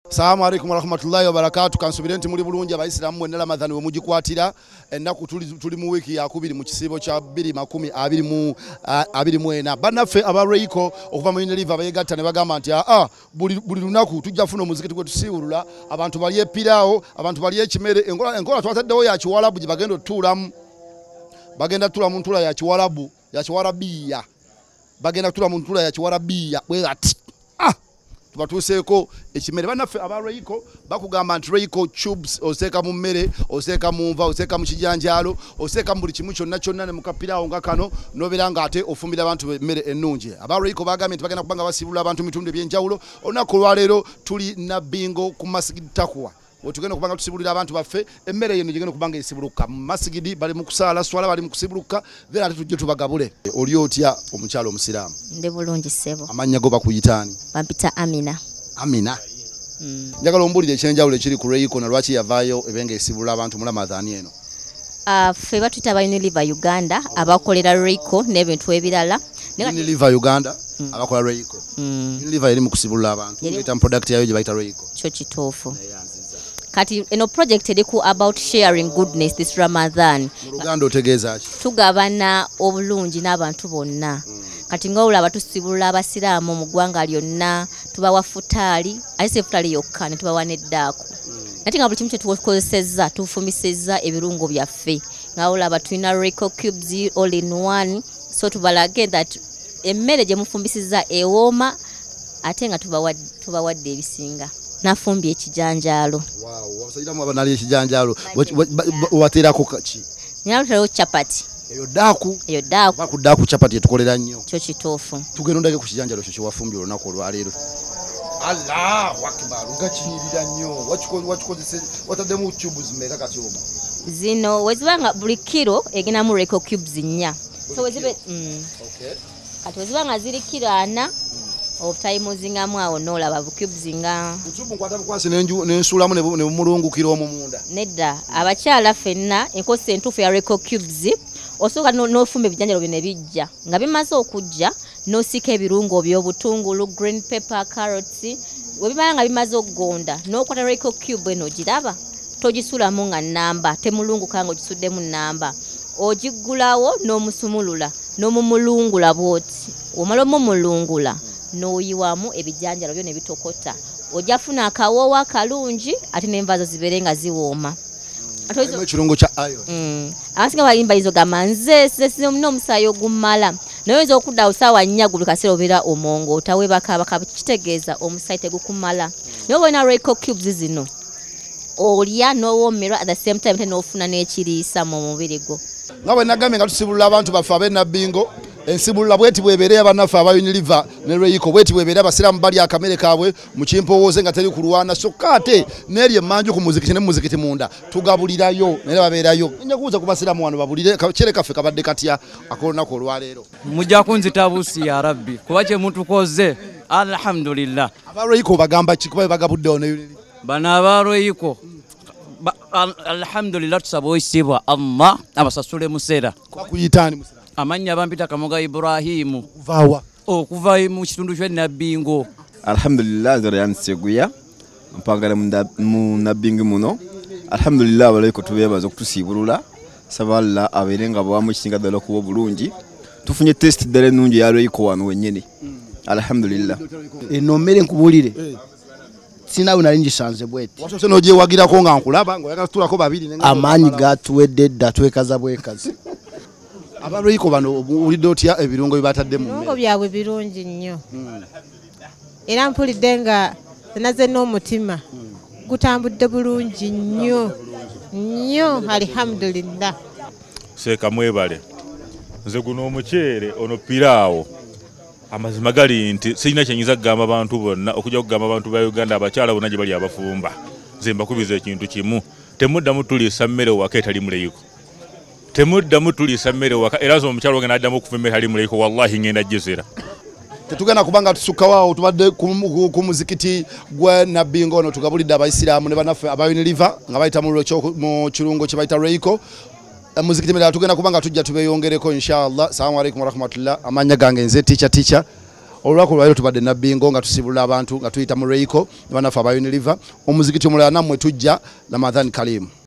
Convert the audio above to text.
Assalamu alaikum warahmatullahi wabarakatuh. Kansubire nti muli bulungi Abasiraamu mwenna Ramadhani we mugikwatira ennaku tuli mu wiki ya kubiri mu kisibo kya 2024 banaffe aba Royco okuva mu River abayegatta ne bagamba nti buli lunaku tujja funa omuzikiti gwe tusiibulula abantu bali epiraawo abantu bali ekimere enkola twataddewo ya Kiwarabu gye bagenda otuulamu bagenda tula mu ntula ya Kiwarabu ya Kiwarabiya bagenda tula mu ntula ya Kiwarabiya bwe ati tubatuseeko ekimere banaffe aba Royco bakugamba nti Royco Cubes oseka mu mmere oseka mu nva oseka mu kijanjalo oseka mu buli kimu kyonna ne mukapiraawo nga kano noberanga ate ofumbira abantu bemmere ennungi aba Royco bagambye nti bagenda kubanga basibulula abantu mitundu ebyenjawulo olunaku olwaleero tuli NABBINGO ku MASGID TAQUA otugenda kubanga tusibulira abantu baffe emmere yeno gigenda kubanga esibuluka MASGID bali mu kusaala swala bali mu kusibuluka then ate tujje tubagabule oli otya omukyalo omusiraamu ndi bulungi ssebo amanya go bakuyitaani bampita Amina njagala ombulire ekyenjawulo ekiri ku Royco na lwaki yavaayo ebenga esibulula abantu mu Ramadhani eno ffe batuyita aba River Uganda abakolera Royco n'ebintu ebirala River Uganda abakola Royco River eri mu kusibulula abantu eta product yayo gye bayita Royco kyo kituufu kati eno project eriku about sharing goodness this Ramadan Uganda otegeeza ki tugabana obulungi n'abantu bonna kati ng'olaba tusibulula Abasiraamu mu ggwanga lyonna tubawa futaali ate si futaali yokka ne tubawa n'eddaaku ate nga buli kimu kye tukozesezza tufumisezza ebirungo byaffe ng'olaba tulina Royco Cubes all in one so tubalage that emmere gye mufumbisizza ewooma ate nga tubawadde ebisinga nafumbye ekijanjalo wabasajiramu abanali ekijanjalo wateerako ki nyaluterawo chapati eyo daaku bakudaaku chapati etukolera nnyo kyo kituufu tugenda ondage ku kijanjalo ekyo kyewafumbye olunaku olwaleero Allahu akbar ngakinyirira nnyo wakikozese wataddemu cubes mmeka kati oba zino wezibanga buli kiro egendamu Royco Cubes 4 so wezibe kati wezibanga ziri kiro 4 obutayimuzingamu awo n'olaba cubes nga utubu nkwata bukwasi n'ensulamu ne bumulungukira omumunda nedda abakyala ffenna enkosi entuufu ya Royco Cubes osooka n'ofumba ebijanjalo byo ne bijja nga bimaze okujja n'osika ebirungo by'obutungulu green pepper carrots webimala nga bimaze okugonda n'okwata Royco Cube eno ogiraba togisulamu nga nnamba temulunguka nga ogisuddemu nnamba ogigulawo n'omusumulula n'omumulungula bwoti omala omumulungula n'oyiwamu ebijanjalo byo ne bitokota ojjafuna akawoowo akalungi ate n'enva zo zibeere nga ziwooma ekirungo kya iron abasinga balimba izo gamba nze n'omusaayi ogumala naye oyinza okuddawo ssaawa 4 buli kaseera obeera omongo otawebaka kitegeeza omusaayi tegukumala naye oba olina Royco Cubes zino olya n'owoomerwa at the same time ate n'ofuna n'ekiriisa mu mubiri gwo nga bwe nagambye nga tusibulula abantu baffe ab'e NABBINGO ensibulula bweti bwebeere abannaffe aba River ne Royco bweti bwebeere Abasiraamu bali akamere kaabwe mu kimpowooze nga teri kulwana kyokka ate n'eri emmanju ku muzikiti ne muzikiti munda tugabulirayo naye babeerayo nja kubuuza ku Basiraamu wano babulire kyere kaffe kabadde katya akolunaku olwaleero mujja kunzita busi ya rabbi kuba kye mutukoze alhamdulillah aba Royco bagamba ki kuba bagabuddewo ne bana aba Royco alhamdulillah tusaba oyisibwa Allah abasasule museera bakuyitaani amanya bampita Kamoga Ibrahimu kuvawa okuva mu kitundu kya NABBINGO alhamdulillah zariyan seguya mpangala mu NABBINGO muno alhamdulillah Royco tubebaza okutusibulula saballa aberenga bwamu kisinga dala kubo bulungi tufunye test dale nungi ya Royco wano wenyene alhamdulillah eno mmere nkubulire sinawe nali ngisanze bweti wasose n'ogyewagirako nga nkulaba ng'oyagala tutulako babiri amaanyi gatuwedde dda twekaza bwekazi aba Royco bano ulidde otya ebirungo bibatadde mu ebirungo byabwe birungi nnyo era mpulidde nga naze n'omutima gutambudde bulungi nnyo alhamdulillah seeka mwebale nze guno omuceere ono piraawo amazima gali nti sirina kyenyiza kugamba abantu bonna okujja okugamba abantu ba Uganda abakyala bonna gye bali abafumba nze mbakubiza ekintu kimu temuddamu tuliisa mmere waka etali mu Royco temuddamu tuliisa mmere waka era zo omukyala ogenda addamu okuva emmere ali mu Royco wallahi ngenda gizira tetugenda kubanga tusukkawo tubadde ku muzikiti gwa NABBINGO ono tugabulidde Abasiraamu ne banaffe aba River nga bayita mu kirungo kye bayita Royco muzikiti mera tugenda kubanga tujja tubeyongereko inshallah. Assalamu alaikum warahmatullah. Amanya gange nze teacher olwako lwayo tubadde nabbingo nga tusibulula abantu nga tuyita mu Royco ne bannaffe aba Unilever omuzikiti omulala nammwe tujja Ramadhan Karim.